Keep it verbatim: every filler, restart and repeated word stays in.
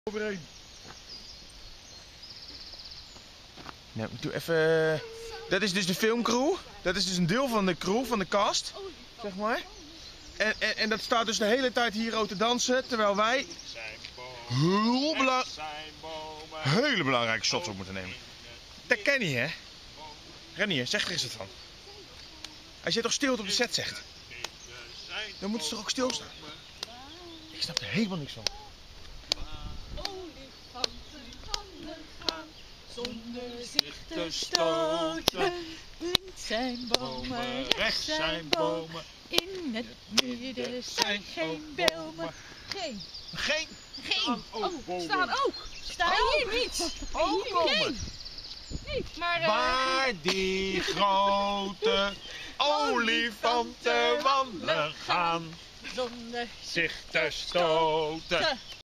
Overheen. Nou, ik doe even. Dat is dus de filmcrew. Dat is dus een deel van de crew, van de cast. Zeg maar. En, en, en dat staat dus de hele tijd hier ook te dansen. Terwijl wij heel bela hele belangrijke shots op moeten nemen. Dat ken je, hè? Renier, zeg er eens wat van. Als je toch stilte op de set zegt, dan moeten ze toch ook stilstaan. Ik snap er helemaal niks van. Zonder zich te stoten. Links zijn bomen, rechts zijn bomen. In het midden zijn geen bomen. Geen. Geen? Geen. Oh, Staan ook. Staan hier niet. Ook bomen. Nee, maar... Uh... Waar die grote olifanten wandelen gaan. Zonder Zich te stoten.